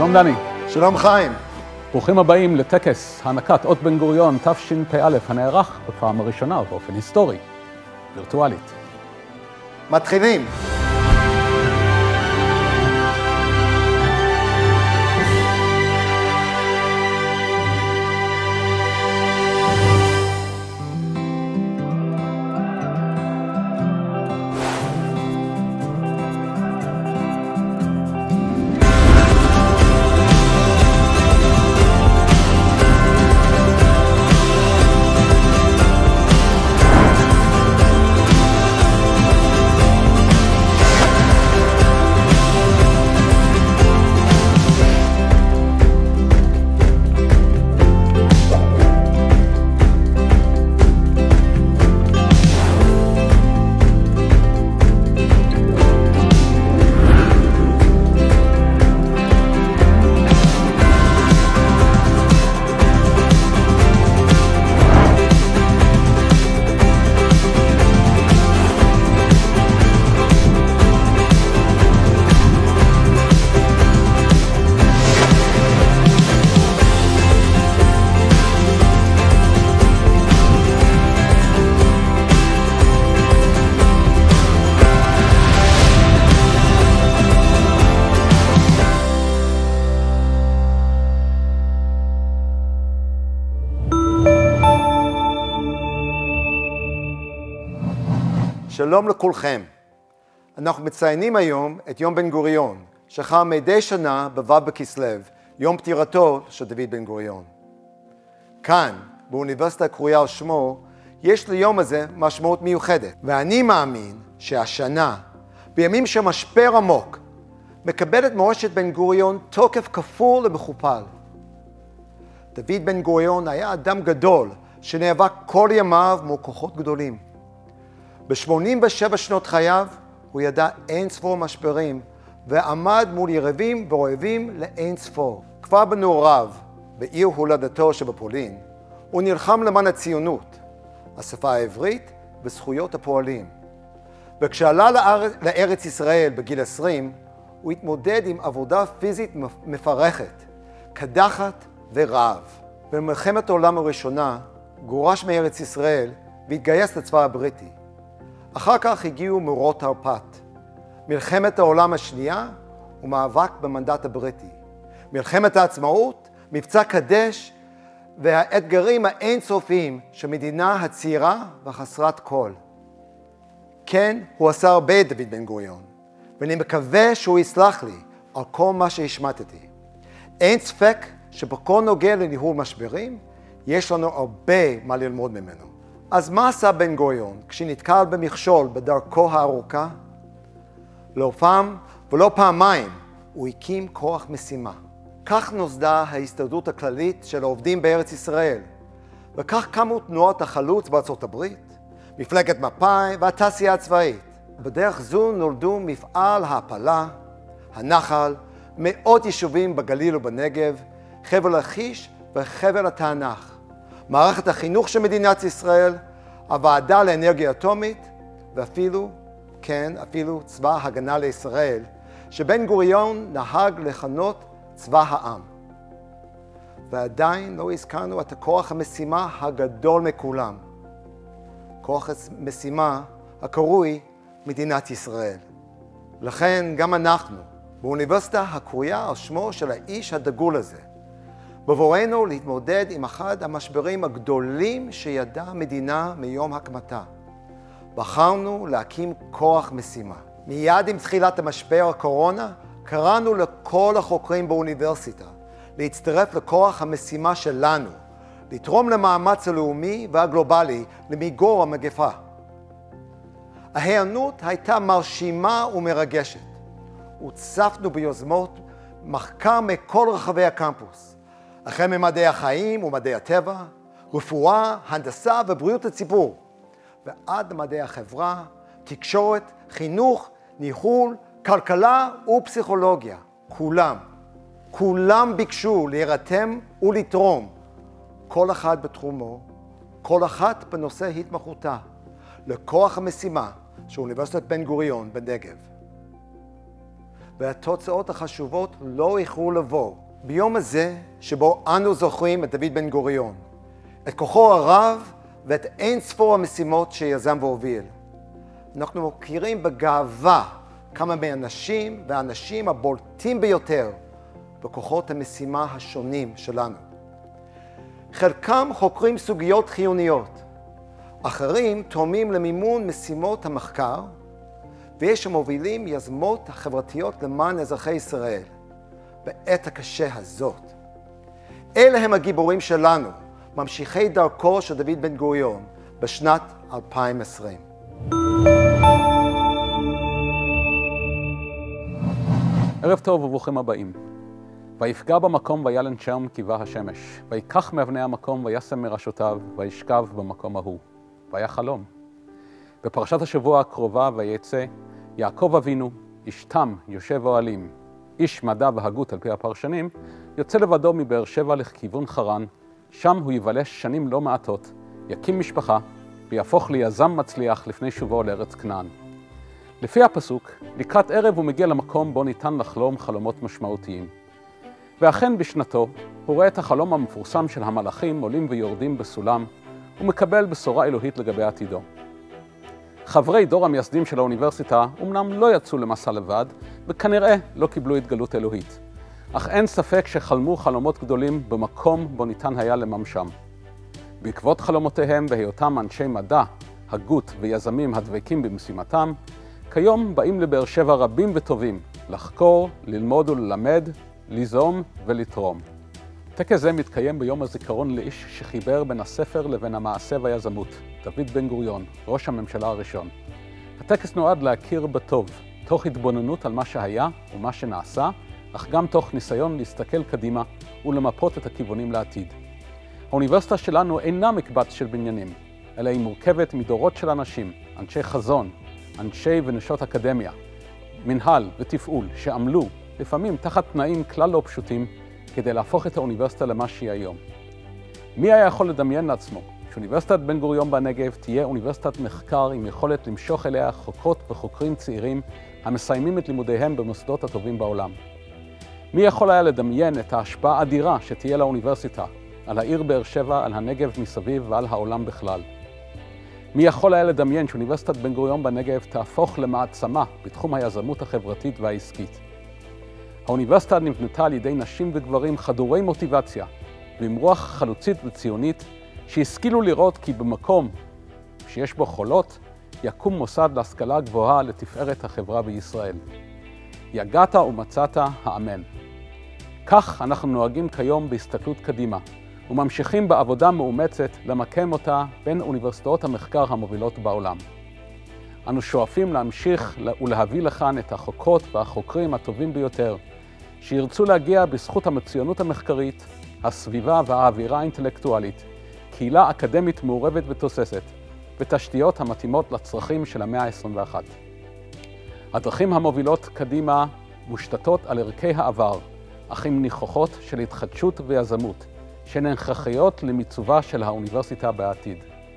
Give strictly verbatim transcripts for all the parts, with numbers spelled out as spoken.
שלום דני. שלום חיים. ברוכים הבאים לטקס הענקת אות בן גוריון תשפ"א הנערך בפעם הראשונה באופן היסטורי, וירטואלית. מתחילים. שלום לכולכם. אנחנו מציינים היום את יום בן גוריון, שחל מדי שנה בו' בכסלו, יום פטירתו של דוד בן גוריון. כאן, באוניברסיטה הקרויה על שמו, יש ליום הזה משמעות מיוחדת, ואני מאמין שהשנה, בימים של משבר עמוק, מקבלת מורשת בן גוריון תוקף כפול ומכופל. דוד בן גוריון היה אדם גדול שנאבק כל ימיו מול כוחות גדולים. ב-שמונים ושבע שנות חייו הוא ידע אין ספור משברים ועמד מול יריבים ואויבים לאין ספור. כבר בנעוריו, בעיר הולדתו שבפולין, הוא נלחם למען הציונות, השפה העברית וזכויות הפועלים. וכשעלה לארץ, לארץ ישראל בגיל עשרים, הוא התמודד עם עבודה פיזית מפרכת, קדחת ורעב. במלחמת העולם הראשונה גורש מארץ ישראל והתגייס לצבא הבריטי. אחר כך הגיעו מאורעות תרפ"ט, מלחמת העולם השנייה ומאבק במנדט הבריטי, מלחמת העצמאות, מבצע קדש והאתגרים האינסופיים של מדינה הצעירה וחסרת כל. כן, הוא עשה הרבה דוד בן גוריון, ואני מקווה שהוא יסלח לי על כל מה שהשמטתי. אין ספק שבכל נוגע לניהול משברים, יש לנו הרבה מה ללמוד ממנו. אז מה עשה בן גוריון כשנתקל במכשול בדרכו הארוכה? לא פעם ולא פעמיים הוא הקים כוח משימה. כך נוסדה ההסתדרות הכללית של העובדים בארץ ישראל, וכך קמו תנועות החלוץ בארצות הברית, מפלגת מפא"י והתעשייה הצבאית. בדרך זו נולדו מפעל ההעפלה, הנחל, מאות יישובים בגליל ובנגב, חבל לכיש וחבל התענך. מערכת החינוך של מדינת ישראל, הוועדה לאנרגיה אטומית, ואפילו, כן, אפילו צבא הגנה לישראל, שבן גוריון נהג לכנות צבא העם. ועדיין לא הזכרנו את הכוח המשימה הגדול מכולם. כוח המשימה הקרוי מדינת ישראל. לכן גם אנחנו, באוניברסיטה הקרויה על שמו של האיש הדגול הזה, בבואנו להתמודד עם אחד המשברים הגדולים שידעה המדינה מיום הקמתה. בחרנו להקים כוח משימה. מיד עם תחילת המשבר הקורונה, קראנו לכל החוקרים באוניברסיטה להצטרף לכוח המשימה שלנו, לתרום למאמץ הלאומי והגלובלי למיגור המגפה. ההיענות הייתה מרשימה ומרגשת. הוצפנו ביוזמות מחקר מכל רחבי הקמפוס. החל ממדעי החיים ומדעי הטבע, רפואה, הנדסה ובריאות הציבור, ועד למדעי החברה, תקשורת, חינוך, ניהול, כלכלה ופסיכולוגיה. כולם, כולם ביקשו להירתם ולתרום, כל אחד בתחומו, כל אחת בנושא התמחותה, לכוח המשימה של אוניברסיטת בן גוריון בנגב. והתוצאות החשובות לא איחרו לבוא. ביום הזה שבו אנו זוכרים את דוד בן גוריון, את כוחו הרב ואת אין ספור המשימות שיזם והוביל. אנחנו מכירים בגאווה כמה מהאנשים והאנשים הבולטים ביותר בכוחות המשימה השונים שלנו. חלקם חוקרים סוגיות חיוניות, אחרים תורמים למימון משימות המחקר, ויש המובילים יזמות החברתיות למען אזרחי ישראל בעת הקשה הזאת. אלה הם הגיבורים שלנו, ממשיכי דרכו של דוד בן גוריון בשנת אלפיים ועשרים. ערב טוב וברוכים הבאים. ויפגע במקום וילן שם כיבה השמש, ויקח מאבני המקום וישם מראשותיו, וישכב במקום ההוא. והיה חלום. בפרשת השבוע הקרובה ויצא יעקב אבינו, איש תם, יושב אוהלים, איש מדע והגות על פי הפרשנים, יוצא לבדו מבאר שבע לכיוון חרן, שם הוא יבלש שנים לא מעטות, יקים משפחה, ויהפוך ליזם מצליח לפני שובו לארץ כנען. לפי הפסוק, לקראת ערב הוא מגיע למקום בו ניתן לחלום חלומות משמעותיים. ואכן בשנתו, הוא רואה את החלום המפורסם של המלאכים עולים ויורדים בסולם, ומקבל בשורה אלוהית לגבי עתידו. חברי דור המייסדים של האוניברסיטה אומנם לא יצאו למסע לבד, וכנראה לא קיבלו התגלות אלוהית. אך אין ספק שחלמו חלומות גדולים במקום בו ניתן היה לממשם. בעקבות חלומותיהם והיותם אנשי מדע, הגות ויזמים הדבקים במשימתם, כיום באים לבאר שבע רבים וטובים לחקור, ללמוד וללמד, ליזום ולתרום. טקס זה מתקיים ביום הזיכרון לאיש שחיבר בין הספר לבין המעשה והיזמות, דוד בן גוריון, ראש הממשלה הראשון. הטקס נועד להכיר בטוב, תוך התבוננות על מה שהיה ומה שנעשה, אך גם תוך ניסיון להסתכל קדימה ולמפות את הכיוונים לעתיד. האוניברסיטה שלנו אינה מקבץ של בניינים, אלא היא מורכבת מדורות של אנשים, אנשי חזון, אנשי ונשות אקדמיה, מנהל ותפעול שעמלו, לפעמים תחת תנאים כלל לא פשוטים, כדי להפוך את האוניברסיטה למה שהיא היום. מי היה יכול לדמיין לעצמו שאוניברסיטת בן גוריון בנגב תהיה אוניברסיטת מחקר עם יכולת למשוך אליה חוקרות וחוקרים צעירים המסיימים את לימודיהם במוסדות הטובים בעולם? מי יכול היה לדמיין את ההשפעה האדירה שתהיה לאוניברסיטה על העיר באר שבע, על הנגב מסביב ועל העולם בכלל? מי יכול היה לדמיין שאוניברסיטת בן גוריון בנגב תהפוך למעצמה בתחום היזמות החברתית והעסקית? האוניברסיטה נבנתה על ידי נשים וגברים חדורי מוטיבציה ועם רוח חלוצית וציונית שהשכילו לראות כי במקום שיש בו חולות יקום מוסד להשכלה גבוהה לתפארת החברה בישראל. יגעת ומצאת, האמן. כך אנחנו נוהגים כיום בהסתכלות קדימה וממשיכים בעבודה מאומצת למקם אותה בין אוניברסיטאות המחקר המובילות בעולם. אנו שואפים להמשיך ולהביא לכאן את החוקרות והחוקרים הטובים ביותר שירצו להגיע בזכות המצוינות המחקרית, הסביבה והאווירה האינטלקטואלית, קהילה אקדמית מעורבת ותוססת, ותשתיות המתאימות לצרכים של המאה ה-עשרים ואחת. הדרכים המובילות קדימה מושתתות על ערכי העבר, אך עם ניחוחות של התחדשות ויזמות, שהן הכרחיות למיצובה של האוניברסיטה בעתיד.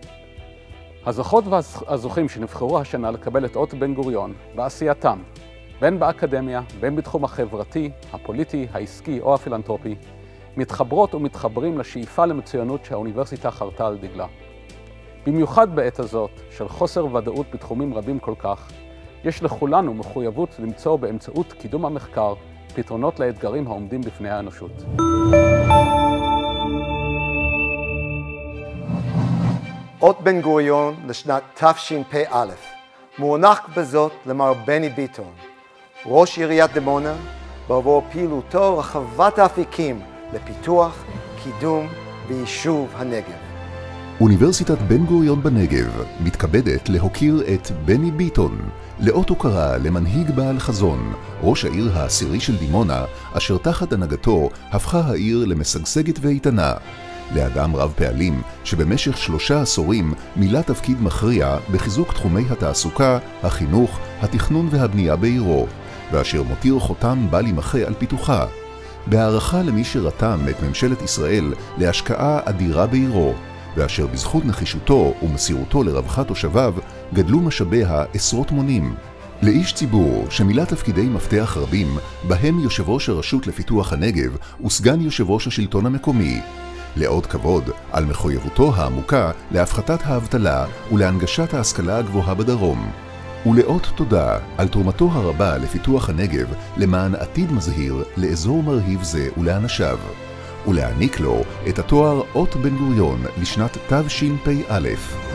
הזוכות והזוכים שנבחרו השנה לקבל את אות בן גוריון בעשייתם, בין באקדמיה, בין בתחום החברתי, הפוליטי, העסקי או הפילנתרופי, מתחברות ומתחברים לשאיפה למצוינות שהאוניברסיטה חרתה על דגלה. במיוחד בעת הזאת של חוסר ודאות בתחומים רבים כל כך, יש לכולנו מחויבות למצוא באמצעות קידום המחקר פתרונות לאתגרים העומדים בפני האנושות. אות בן גוריון לשנת תשפ"א מוענק בזאת למר בני ביטון, ראש עיריית דימונה, בעבור פעילותו רחבת האפיקים לפיתוח, קידום ויישוב הנגב. אוניברסיטת בן גוריון בנגב מתכבדת להוקיר את בני ביטון, לאות הוקרה למנהיג בעל חזון, ראש העיר העשירי של דימונה, אשר תחת הנהגתו הפכה העיר למשגשגת ואיתנה. לאדם רב פעלים שבמשך שלושה עשורים מילא תפקיד מכריע בחיזוק תחומי התעסוקה, החינוך, התכנון והבנייה בעירו, ואשר מותיר חותם בל יימחה על פיתוחה. בהערכה למי שרתם את ממשלת ישראל להשקעה אדירה בעירו, ואשר בזכות נחישותו ומסירותו לרווחת תושביו גדלו משאביה עשרות מונים. לאיש ציבור שמילא תפקידי מפתח רבים, בהם יושב ראש הרשות לפיתוח הנגב וסגן יושב ראש השלטון המקומי. לעוד כבוד על מחויבותו העמוקה להפחתת האבטלה ולהנגשת ההשכלה הגבוהה בדרום. ולאות תודה על תרומתו הרבה לפיתוח הנגב למען עתיד מזהיר לאזור מרהיב זה ולאנשיו. ולהעניק לו את התואר אות בן גוריון לשנת תשפ"א.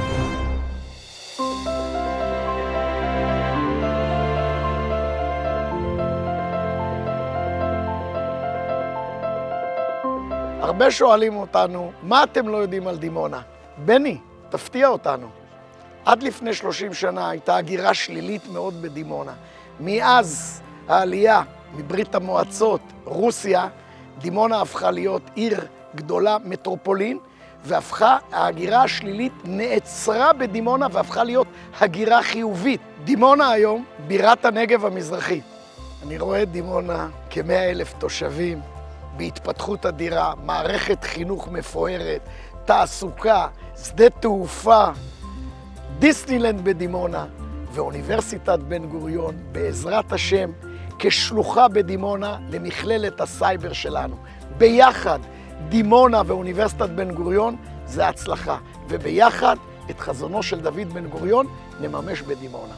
הרבה שואלים אותנו, מה אתם לא יודעים על דימונה? בני, תפתיע אותנו. עד לפני שלושים שנה הייתה הגירה שלילית מאוד בדימונה. מאז העלייה מברית המועצות, רוסיה, דימונה הפכה להיות עיר גדולה, מטרופולין, והפכה, ההגירה השלילית נעצרה בדימונה והפכה להיות הגירה חיובית. דימונה היום בירת הנגב המזרחי. אני רואה את דימונה כמאה אלף תושבים, בהתפתחות אדירה, מערכת חינוך מפוארת, תעסוקה, שדה תעופה, דיסנילנד בדימונה ואוניברסיטת בן גוריון בעזרת השם כשלוחה בדימונה למכללת הסייבר שלנו. ביחד דימונה ואוניברסיטת בן גוריון זה הצלחה, וביחד את חזונו של דוד בן גוריון נממש בדימונה.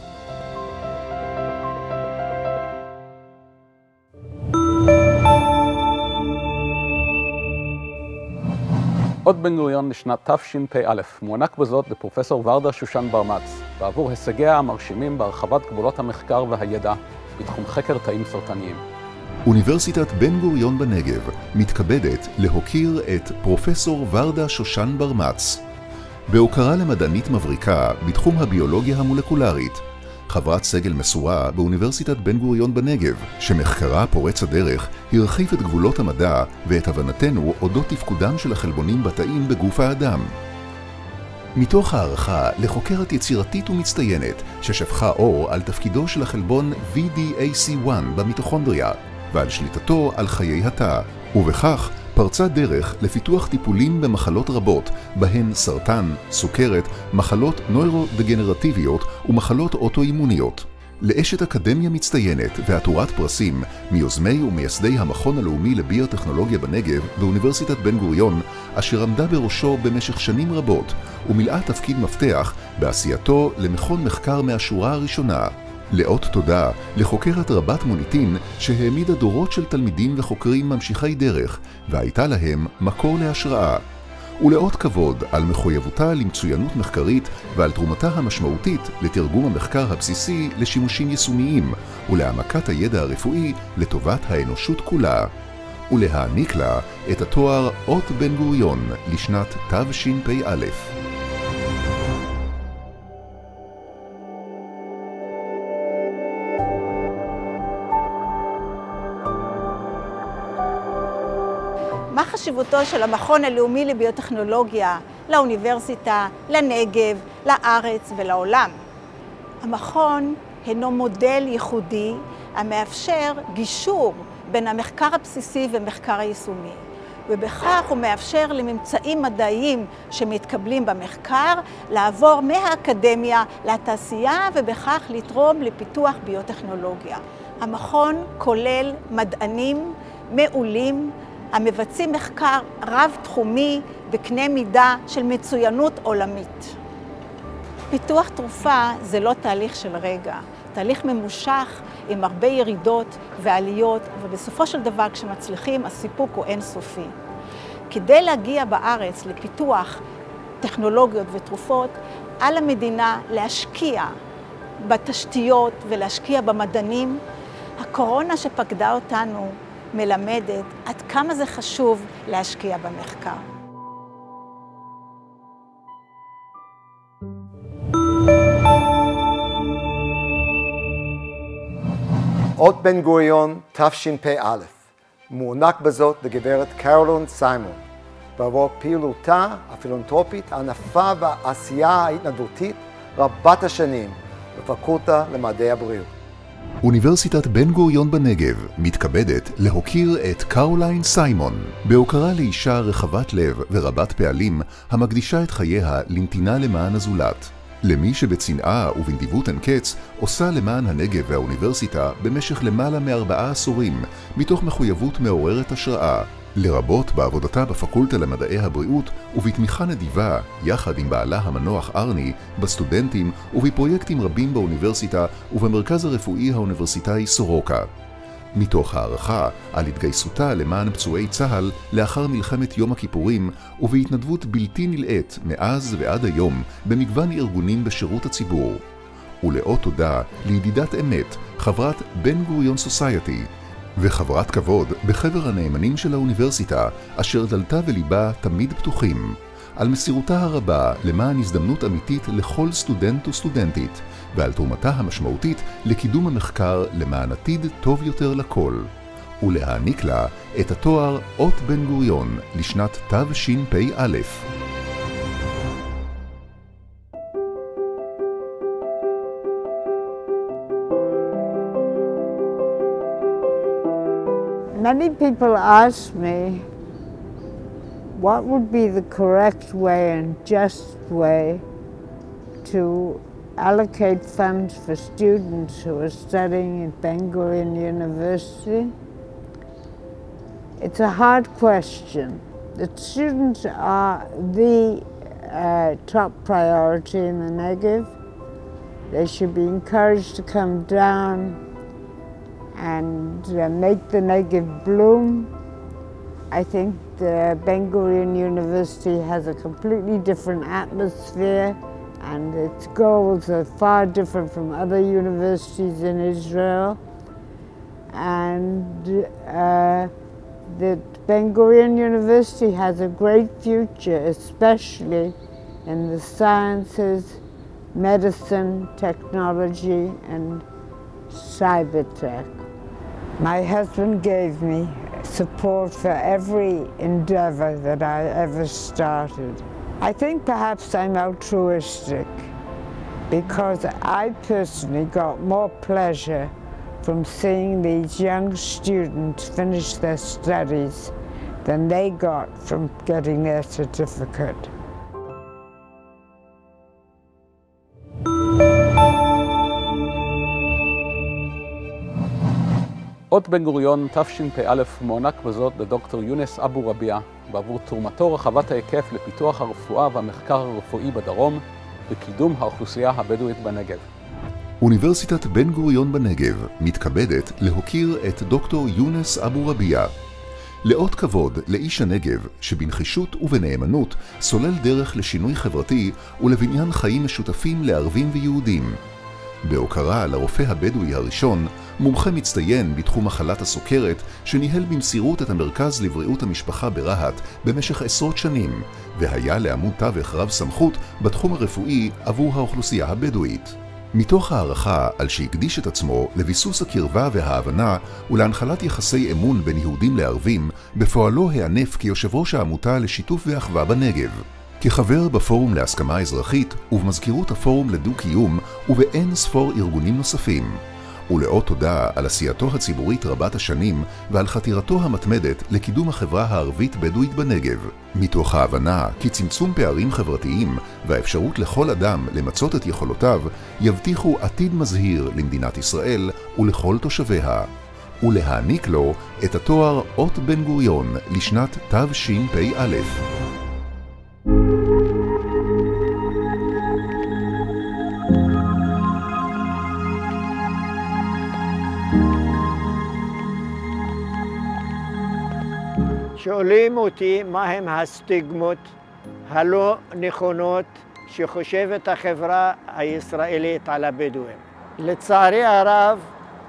אות בן גוריון לשנת תשפ"א מוענק בזאת לפרופסור ורדה שושן ברמץ, בעבור הישגיה המרשימים בהרחבת גבולות המחקר והידע בתחום חקר תאים סרטניים. אוניברסיטת בן גוריון בנגב מתכבדת להוקיר את פרופסור ורדה שושן ברמץ, בהוקרה למדענית מבריקה בתחום הביולוגיה המולקולרית, חברת סגל מסורה באוניברסיטת בן גוריון בנגב, שמחקרה פורץ הדרך הרחיב את גבולות המדע ואת הבנתנו אודות תפקודם של החלבונים בתאים בגוף האדם. מתוך הערכה לחוקרת יצירתית ומצטיינת ששפכה אור על תפקידו של החלבון וי די איי סי אחת במיטוכונדריה ועל שליטתו על חיי התא, ובכך פרצה דרך לפיתוח טיפולים במחלות רבות, בהן סרטן, סוכרת, מחלות נוירודגנרטיביות ומחלות אוטואימוניות. לאשת אקדמיה מצטיינת ועטורת פרסים מיוזמי ומייסדי המכון הלאומי לביוטכנולוגיה בנגב באוניברסיטת בן גוריון, אשר עמדה בראשו במשך שנים רבות ומילאה תפקיד מפתח בעשייתו למכון מחקר מהשורה הראשונה. לאות תודה לחוקרת רבת מוניטין שהעמידה דורות של תלמידים וחוקרים ממשיכי דרך והייתה להם מקור להשראה. ולאות כבוד על מחויבותה למצוינות מחקרית ועל תרומתה המשמעותית לתרגום המחקר הבסיסי לשימושים יישומיים ולהעמקת הידע הרפואי לטובת האנושות כולה. ולהעניק לה את התואר אות בן גוריון לשנת תשפ"א. מה חשיבותו של המכון הלאומי לביוטכנולוגיה לאוניברסיטה, לנגב, לארץ ולעולם? המכון הינו מודל ייחודי המאפשר גישור בין המחקר הבסיסי ומחקר היישומי, ובכך הוא מאפשר לממצאים מדעיים שמתקבלים במחקר לעבור מהאקדמיה לתעשייה ובכך לתרום לפיתוח ביוטכנולוגיה. המכון כולל מדענים מעולים המבצעים מחקר רב-תחומי בקנה מידה של מצוינות עולמית. פיתוח תרופה זה לא תהליך של רגע, תהליך ממושך עם הרבה ירידות ועליות, ובסופו של דבר כשמצליחים הסיפוק הוא אינסופי. כדי להגיע בארץ לפיתוח טכנולוגיות ותרופות, על המדינה להשקיע בתשתיות ולהשקיע במדענים. הקורונה שפקדה אותנו מלמדת עד כמה זה חשוב להשקיע במחקר. אות בן גוריון תשפ"א מוענק בזאת לגברת קרולין סיימון בעבור פעילותה הפילנתרופית הענפה והעשייה ההתנדבותית רבת השנים בפקולטה למדעי הבריאות. אוניברסיטת בן גוריון בנגב מתכבדת להוקיר את קרולין סיימון בהוקרה לאישה רחבת לב ורבת פעלים המקדישה את חייה לנתינה למען הזולת. למי שבצנעה ובנדיבות אין קץ עושה למען הנגב והאוניברסיטה במשך למעלה מארבעה עשורים, מתוך מחויבות מעוררת השראה, לרבות בעבודתה בפקולטה למדעי הבריאות ובתמיכה נדיבה, יחד עם בעלה המנוח ארני, בסטודנטים ובפרויקטים רבים באוניברסיטה ובמרכז הרפואי האוניברסיטאי סורוקה. מתוך הערכה על התגייסותה למען פצועי צה"ל לאחר מלחמת יום הכיפורים ובהתנדבות בלתי נלאית מאז ועד היום במגוון ארגונים בשירות הציבור. ולאות תודה לידידת אמת, חברת בן גוריון סוסייטי, וחברת כבוד בחבר הנאמנים של האוניברסיטה, אשר דלתה וליבה תמיד פתוחים, על מסירותה הרבה למען הזדמנות אמיתית לכל סטודנט וסטודנטית, ועל תרומתה המשמעותית לקידום המחקר למען עתיד טוב יותר לכל, ולהעניק לה את התואר אות בן גוריון לשנת תשפ"א. Many people ask me what would be the correct way and just way to allocate funds for students who are studying at Ben Gurion University. It's a hard question. The students are the uh, top priority in the Negev. They should be encouraged to come down and uh, make the Negev bloom. I think the Ben Gurion University has a completely different atmosphere, and its goals are far different from other universities in Israel. And uh, that Ben Gurion University has a great future, especially in the sciences, medicine, technology, and cyber tech. My husband gave me support for every endeavor that I ever started. I think perhaps I'm altruistic because I personally got more pleasure from seeing these young students finish their studies than they got from getting their certificate. אות בן גוריון תשפ"א מוענק בזאת לדוקטור יונס אבו רביע בעבור תרומתו רחבת ההיקף לפיתוח הרפואה והמחקר הרפואי בדרום וקידום האוכלוסייה הבדואית בנגב. אוניברסיטת בן גוריון בנגב מתכבדת להוקיר את דוקטור יונס אבו רביע. לאות כבוד לאיש הנגב שבנחישות ובנאמנות סולל דרך לשינוי חברתי ולבניין חיים משותפים לערבים ויהודים. בהוקרה לרופא הבדואי הראשון, מומחה מצטיין בתחום מחלת הסוכרת שניהל במסירות את המרכז לבריאות המשפחה ברהט במשך עשרות שנים, והיה לעמוד תווך רב סמכות בתחום הרפואי עבור האוכלוסייה הבדואית. מתוך הערכה על שהקדיש את עצמו לביסוס הקרבה וההבנה ולהנחלת יחסי אמון בין יהודים לערבים, בפועלו הענף כיושב ראש העמותה לשיתוף ואחווה בנגב. כחבר בפורום להסכמה אזרחית ובמזכירות הפורום לדו-קיום ובאין ספור ארגונים נוספים. ולאות תודה על עשייתו הציבורית רבת השנים ועל חתירתו המתמדת לקידום החברה הערבית-בדואית בנגב, מתוך ההבנה כי צמצום פערים חברתיים והאפשרות לכל אדם למצות את יכולותיו יבטיחו עתיד מזהיר למדינת ישראל ולכל תושביה, ולהעניק לו את התואר אות בן גוריון לשנת תשפ"א. שואלים אותי מהם הסטיגמות הלא נכונות שחושבת החברה הישראלית על הבדואים. לצערי הרב,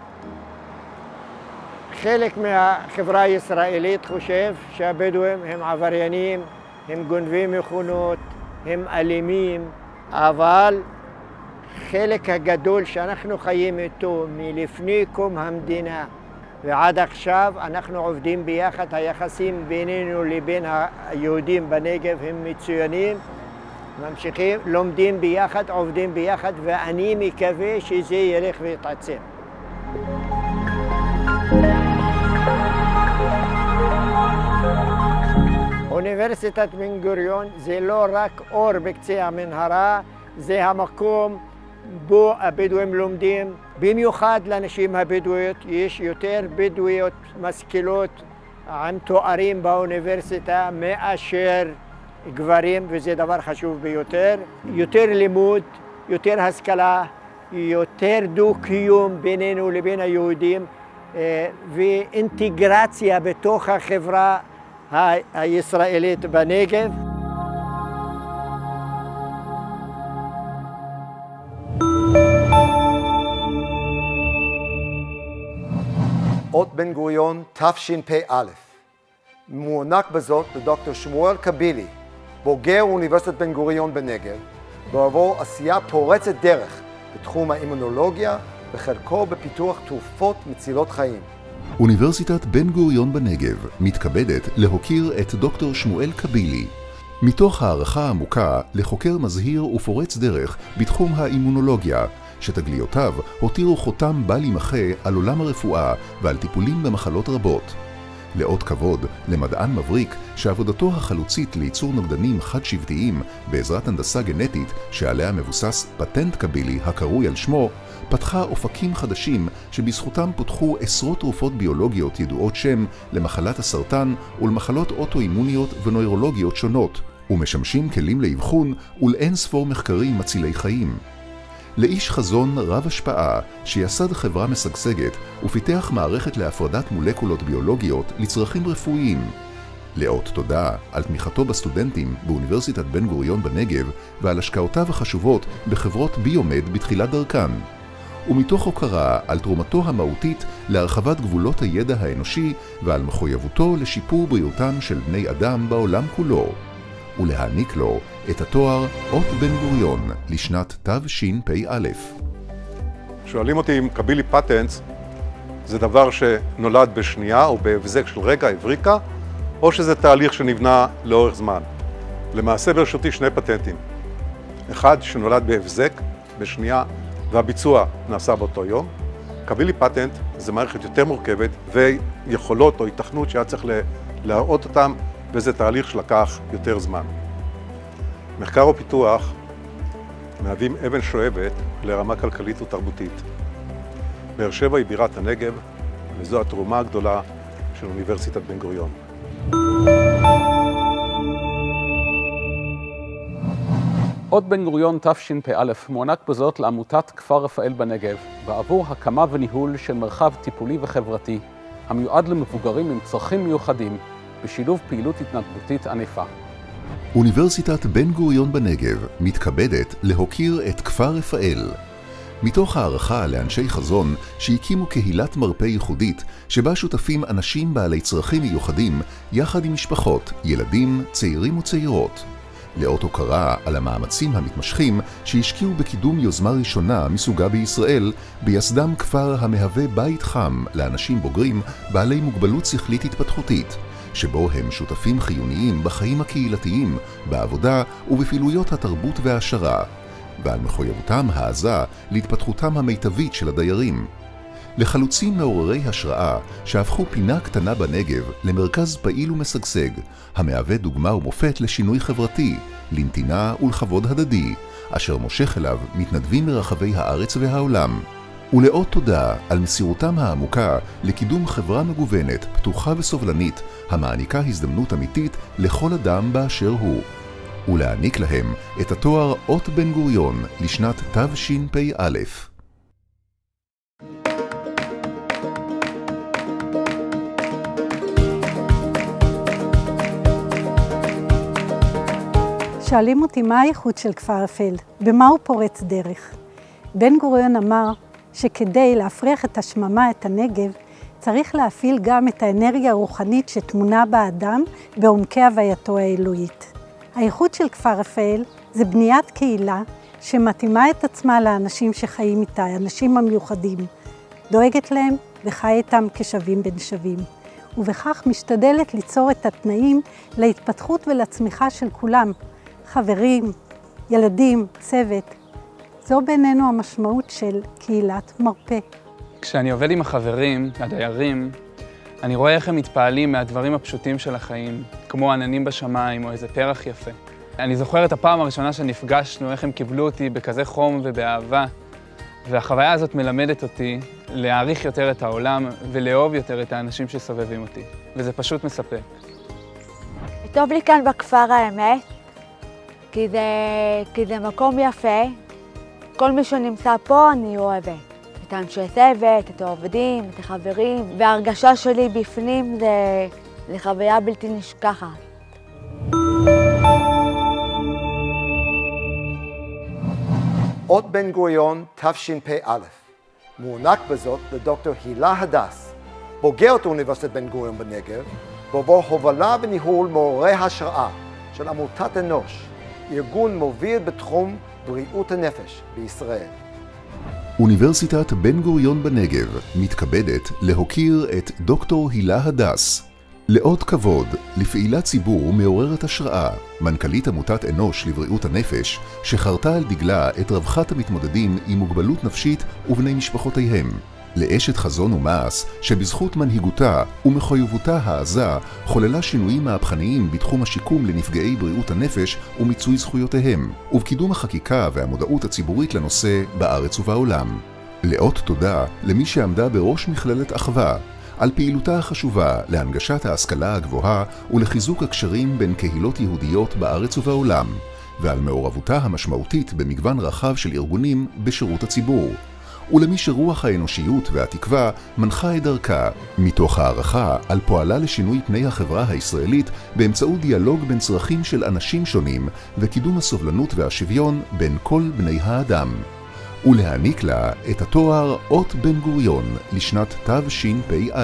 חלק מהחברה הישראלית חושב שהבדואים הם עבריינים, הם גונבים מכונות, הם אלימים, אבל חלק הגדול שאנחנו חיים איתו מלפני קום המדינה ועד עכשיו אנחנו עובדים ביחד, היחסים בינינו לבין היהודים בנגב הם מצוינים, ממשיכים, לומדים ביחד, עובדים ביחד, ואני מקווה שזה ילך ויתעצם. אוניברסיטת בן גוריון זה לא רק אור בקצה המנהרה, זה המקום בו הבדואים לומדים. במיוחד לנשים הבדואיות, יש יותר בדואיות משכילות עם תוארים באוניברסיטה מאשר גברים, וזה דבר חשוב ביותר. יותר לימוד, יותר השכלה, יותר דו-קיום בינינו לבין היהודים, ואינטגרציה בתוך החברה הישראלית בנגב. אות בן גוריון תשפ"א. מוענק בזאת לדוקטור שמואל קבילי, בוגר אוניברסיטת בן גוריון בנגב, בעבור עשייה פורצת דרך בתחום האימונולוגיה וחלקו בפיתוח תרופות מצילות חיים. אוניברסיטת בן גוריון בנגב מתכבדת להוקיר את דוקטור שמואל קבילי, מתוך הערכה עמוקה לחוקר מזהיר ופורץ דרך בתחום האימונולוגיה, שתגליותיו הותירו חותם בל יימחה על עולם הרפואה ועל טיפולים במחלות רבות. לאות כבוד למדען מבריק שעבודתו החלוצית לייצור נוגדנים חד-שבטיים בעזרת הנדסה גנטית שעליה מבוסס פטנט קבילי הקרוי על שמו, פתחה אופקים חדשים שבזכותם פותחו עשרות תרופות ביולוגיות ידועות שם למחלת הסרטן ולמחלות אוטואימוניות ונוירולוגיות שונות, ומשמשים כלים לאבחון ולאין ספור מחקרים מצילי חיים. לאיש חזון רב השפעה שיסד חברה משגשגת ופיתח מערכת להפרדת מולקולות ביולוגיות לצרכים רפואיים. לאות תודה על תמיכתו בסטודנטים באוניברסיטת בן גוריון בנגב ועל השקעותיו החשובות בחברות ביומד בתחילת דרכן. ומתוך הוקרה על תרומתו המהותית להרחבת גבולות הידע האנושי ועל מחויבותו לשיפור בריאותם של בני אדם בעולם כולו. ולהעניק לו את התואר אות בן גוריון לשנת תשפ"א. שואלים אותי אם קבילי פטנטס זה דבר שנולד בשנייה או בהבזק של רגע, הבריקה, או שזה תהליך שנבנה לאורך זמן. למעשה ברשותי שני פטנטים. אחד שנולד בהבזק, בשנייה, והביצוע נעשה באותו יום. קבילי פטנט זה מערכת יותר מורכבת ויכולות או התכנות שהיה צריך להראות אותם, וזה תהליך שלקח יותר זמן. מחקר ופיתוח מהווים אבן שואבת לרמה כלכלית ותרבותית. באר שבע היא בירת הנגב, וזו התרומה הגדולה של אוניברסיטת בן גוריון. אות בן גוריון תשפ"א מוענק בזאת לעמותת כפר רפאל בנגב, בעבור הקמה וניהול של מרחב טיפולי וחברתי, המיועד למבוגרים עם צרכים מיוחדים, בשילוב פעילות התנדבותית ענפה. אוניברסיטת בן גוריון בנגב מתכבדת להוקיר את כפר רפאל. מתוך הערכה לאנשי חזון שהקימו קהילת מרפא ייחודית, שבה שותפים אנשים בעלי צרכים מיוחדים, יחד עם משפחות, ילדים, צעירים וצעירות. לאות הוקרה על המאמצים המתמשכים שהשקיעו בקידום יוזמה ראשונה מסוגה בישראל, ביסדם כפר המהווה בית חם לאנשים בוגרים בעלי מוגבלות שכלית התפתחותית, שבו הם שותפים חיוניים בחיים הקהילתיים, בעבודה ובפעילויות התרבות וההעשרה, ועל מחויבותם העזה להתפתחותם המיטבית של הדיירים. לחלוצים מעוררי השראה שהפכו פינה קטנה בנגב למרכז פעיל ומשגשג, המהווה דוגמה ומופת לשינוי חברתי, לנתינה ולכבוד הדדי, אשר מושך אליו מתנדבים מרחבי הארץ והעולם. ולאות תודה על מסירותם העמוקה לקידום חברה מגוונת, פתוחה וסובלנית, המעניקה הזדמנות אמיתית לכל אדם באשר הוא. ולהעניק להם את התואר אות בן גוריון לשנת תשפ"א. שואלים אותי מה הייחוד של כפר רפאל, במה הוא פורץ דרך. בן גוריון אמר שכדי להפריח את השממה, את הנגב, צריך להפעיל גם את האנרגיה הרוחנית שתמונה באדם בעומקי הווייתו האלוהית. הייחוד של כפר רפאל זה בניית קהילה שמתאימה את עצמה לאנשים שחיים איתה, האנשים המיוחדים, דואגת להם וחי איתם כשווים בין שווים, ובכך משתדלת ליצור את התנאים להתפתחות ולצמיחה של כולם, חברים, ילדים, צוות. זו בינינו המשמעות של קהילת מרפא. כשאני עובד עם החברים, הדיירים, אני רואה איך הם מתפעלים מהדברים הפשוטים של החיים, כמו עננים בשמיים או איזה פרח יפה. אני זוכר את הפעם הראשונה שנפגשנו, איך הם קיבלו אותי בכזה חום ובאהבה. והחוויה הזאת מלמדת אותי להעריך יותר את העולם ולאהוב יותר את האנשים שסובבים אותי. וזה פשוט מספק. טוב לי כאן בכפר האמת, כי זה, כי זה מקום יפה. כל מי שנמצא פה אני אוהבת. את האנשי צוות, את העובדים, את החברים, וההרגשה שלי בפנים זה, זה חוויה בלתי נשכחת. אות בן גוריון תשפ"א, מוענק בזאת לדוקטור הילה הדס, בוגרת אוניברסיטת בן גוריון בנגב, ובו הובלה וניהול מעוררי השראה של עמותת אנוש, ארגון מוביל בתחום בריאות הנפש בישראל. אוניברסיטת בן גוריון בנגב מתכבדת להוקיר את דוקטור הילה הדס. לאות כבוד לפעילת ציבור מעוררת השראה, מנכ"לית עמותת אנוש לבריאות הנפש, שחרתה על דגלה את רווחת המתמודדים עם מוגבלות נפשית ובני משפחותיהם. לאשת חזון ומעש שבזכות מנהיגותה ומחויבותה העזה חוללה שינויים מהפכניים בתחום השיקום לנפגעי בריאות הנפש ומיצוי זכויותיהם, ובקידום החקיקה והמודעות הציבורית לנושא בארץ ובעולם. לאות תודה למי שעמדה בראש מכללת אחווה, על פעילותה החשובה להנגשת ההשכלה הגבוהה ולחיזוק הקשרים בין קהילות יהודיות בארץ ובעולם, ועל מעורבותה המשמעותית במגוון רחב של ארגונים בשירות הציבור, ולמי שרוח האנושיות והתקווה מנחה את דרכה, מתוך הערכה על פועלה לשינוי פני החברה הישראלית באמצעות דיאלוג בין צרכים של אנשים שונים וקידום הסובלנות והשוויון בין כל בני האדם. ולהעניק לה את התואר אות בן גוריון לשנת תשפ"א.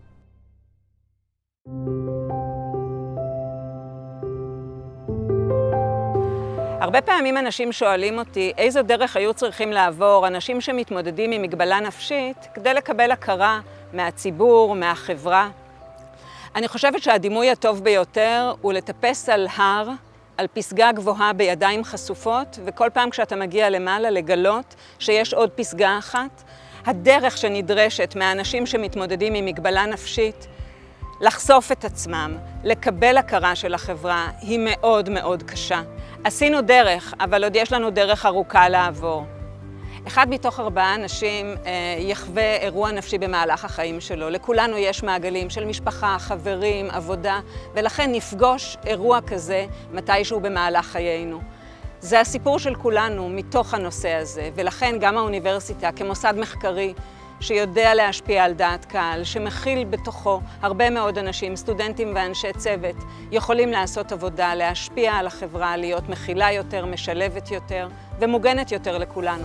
הרבה פעמים אנשים שואלים אותי איזו דרך היו צריכים לעבור אנשים שמתמודדים עם מגבלה נפשית כדי לקבל הכרה מהציבור, מהחברה. אני חושבת שהדימוי הטוב ביותר הוא לטפס על הר, על פסגה גבוהה בידיים חשופות, וכל פעם כשאתה מגיע למעלה לגלות שיש עוד פסגה אחת. הדרך שנדרשת מהאנשים שמתמודדים עם מגבלה נפשית, לחשוף את עצמם, לקבל הכרה של החברה, היא מאוד מאוד קשה. עשינו דרך, אבל עוד יש לנו דרך ארוכה לעבור. אחד מתוך ארבעה אנשים אה, יחווה אירוע נפשי במהלך החיים שלו. לכולנו יש מעגלים של משפחה, חברים, עבודה, ולכן נפגוש אירוע כזה מתישהו במהלך חיינו. זה הסיפור של כולנו מתוך הנושא הזה, ולכן גם האוניברסיטה כמוסד מחקרי שיודע להשפיע על דעת קהל, שמכיל בתוכו הרבה מאוד אנשים, סטודנטים ואנשי צוות, יכולים לעשות עבודה, להשפיע על החברה, להיות מכילה יותר, משלבת יותר ומוגנת יותר לכולנו.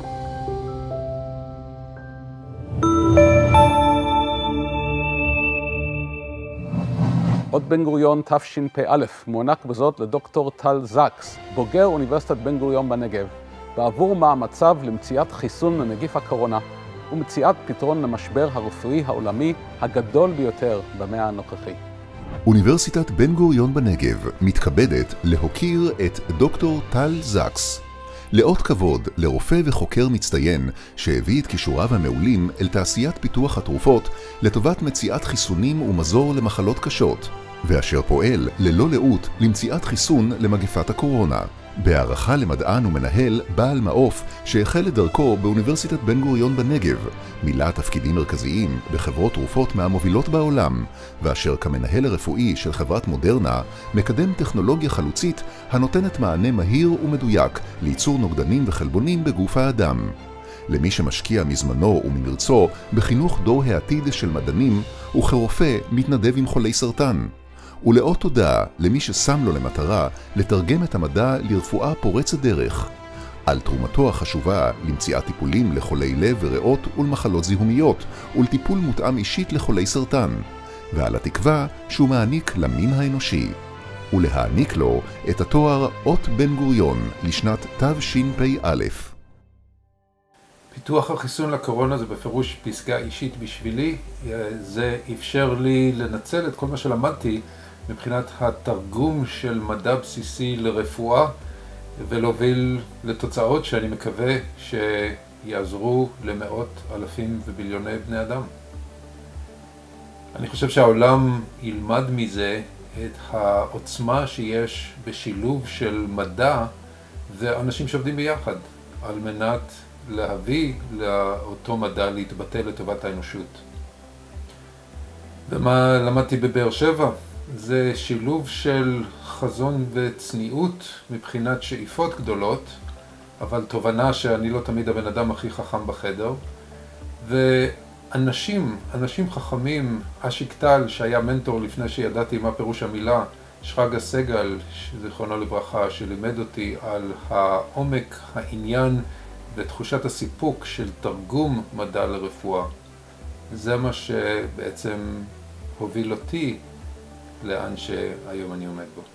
אות בן גוריון תשפ"א מוענק בזאת לדוקטור טל זקס, בוגר אוניברסיטת בן גוריון בנגב, בעבור מאמציו למציאת חיסון לנגיף הקורונה ומציאת פתרון למשבר הרפואי העולמי הגדול ביותר במאה הנוכחי. אוניברסיטת בן גוריון בנגב מתכבדת להוקיר את דוקטור טל זקס. לאות כבוד לרופא וחוקר מצטיין שהביא את כישוריו המעולים אל תעשיית פיתוח התרופות לטובת מציאת חיסונים ומזור למחלות קשות, ואשר פועל ללא לאות למציאת חיסון למגפת הקורונה. בהערכה למדען ומנהל בעל מעוף שהחל את דרכו באוניברסיטת בן גוריון בנגב, מילא תפקידים מרכזיים בחברות תרופות מהמובילות בעולם, ואשר כמנהל הרפואי של חברת מודרנה מקדם טכנולוגיה חלוצית הנותנת מענה מהיר ומדויק לייצור נוגדנים וחלבונים בגוף האדם. למי שמשקיע מזמנו וממרצו בחינוך דור העתיד של מדענים, וכרופא מתנדב עם חולי סרטן. ולאות תודה למי ששם לו למטרה לתרגם את המדע לרפואה פורצת דרך, על תרומתו החשובה למציאת טיפולים לחולי לב וריאות ולמחלות זיהומיות ולטיפול מותאם אישית לחולי סרטן, ועל התקווה שהוא מעניק למין האנושי, ולהעניק לו את התואר אות בן גוריון לשנת תשפ"א. פיתוח החיסון לקורונה זה בפירוש פסגה אישית בשבילי. זה אפשר לי לנצל את כל מה שלמדתי מבחינת התרגום של מדע בסיסי לרפואה ולהוביל לתוצאות שאני מקווה שיעזרו למאות אלפים וביליוני בני אדם. אני חושב שהעולם ילמד מזה את העוצמה שיש בשילוב של מדע ואנשים שעובדים ביחד, על מנת להביא לאותו מדע להתבטא לטובת האנושות. ומה למדתי בבאר שבע? זה שילוב של חזון וצניעות מבחינת שאיפות גדולות, אבל תובנה שאני לא תמיד הבן אדם הכי חכם בחדר. ואנשים, אנשים חכמים, אשיק טל, שהיה מנטור לפני שידעתי מה פירוש המילה, שרגא סגל, זיכרונו לברכה, שלימד אותי על העומק, העניין ותחושת הסיפוק של תרגום מדע לרפואה. זה מה שבעצם הוביל אותי לאן שהיום אני עומד בו.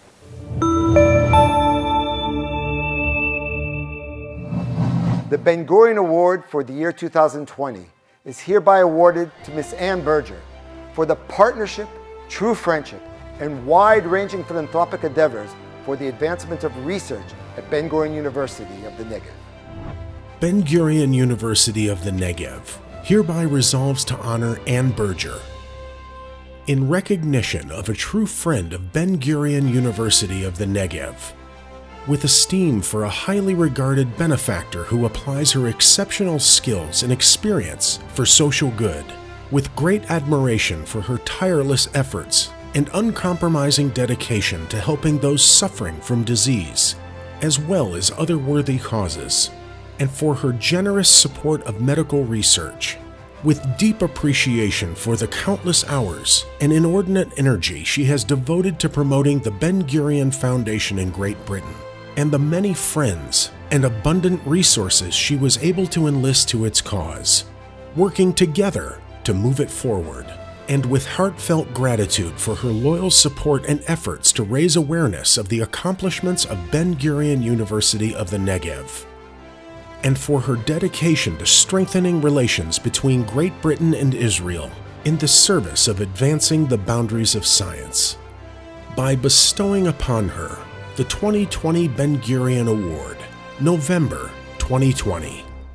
The Ben-Gurion Award for the year two thousand twenty is hereby awarded to Miss Ann Berger for the partnership, true friendship, and wide-ranging philanthropic endeavors for the advancement of research at Ben-Gurion University of the Negev. Ben-Gurion University of the Negev hereby resolves to honor Ann Berger in recognition of a true friend of Ben-Gurion University of the Negev, with esteem for a highly regarded benefactor who applies her exceptional skills and experience for social good, with great admiration for her tireless efforts and uncompromising dedication to helping those suffering from disease, as well as other worthy causes, and for her generous support of medical research, with deep appreciation for the countless hours and inordinate energy she has devoted to promoting the Ben-Gurion Foundation in Great Britain, and the many friends and abundant resources she was able to enlist to its cause, working together to move it forward, and with heartfelt gratitude for her loyal support and efforts to raise awareness of the accomplishments of Ben-Gurion University of the Negev, and for her dedication to strengthening relations between Great Britain and Israel in the service of advancing the boundaries of science, by bestowing upon her the twenty twenty Ben-Gurion Award, November twenty twenty.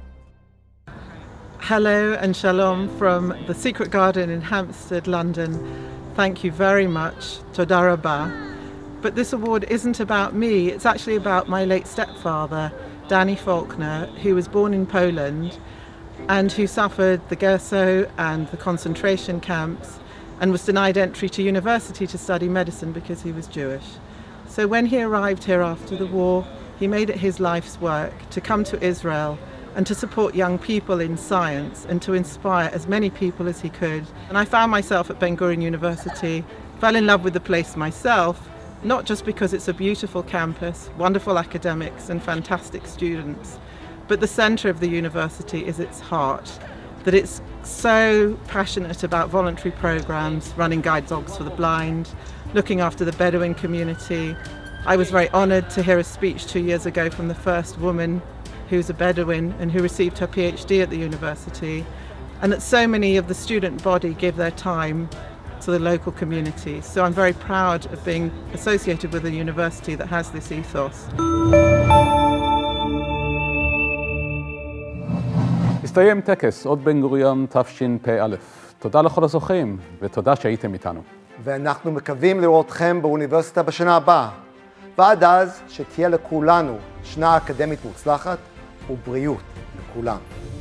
Hello and shalom from the Secret Garden in Hampstead, London. Thank you very much, Toda Rabah. But this award isn't about me, it's actually about my late stepfather, Danny Faulkner, who was born in Poland and who suffered the Gerso and the concentration camps and was denied entry to university to study medicine because he was Jewish. So when he arrived here after the war, he made it his life's work to come to Israel and to support young people in science and to inspire as many people as he could. And I found myself at Ben-Gurion University, fell in love with the place myself, not just because it's a beautiful campus, wonderful academics and fantastic students, but the center of the university is its heart, that it's so passionate about voluntary programs, running guide dogs for the blind, looking after the Bedouin community. I was very honored to hear a speech two years ago from the first woman who's a Bedouin and who received her PhD at the university, and that so many of the student body give their time to the local community. So I'm very proud of being associated with a university that has this ethos. הסתיים טקס אות בן גוריון תשפ"א. תודה לכל הזוכים ותודה שהייתם איתנו. ואנחנו מקווים לראות אתכם באוניברסיטה בשנה הבאה. ועד אז שתהיה לכולנו שנה אקדמית מוצלחת ובריאות לכולם.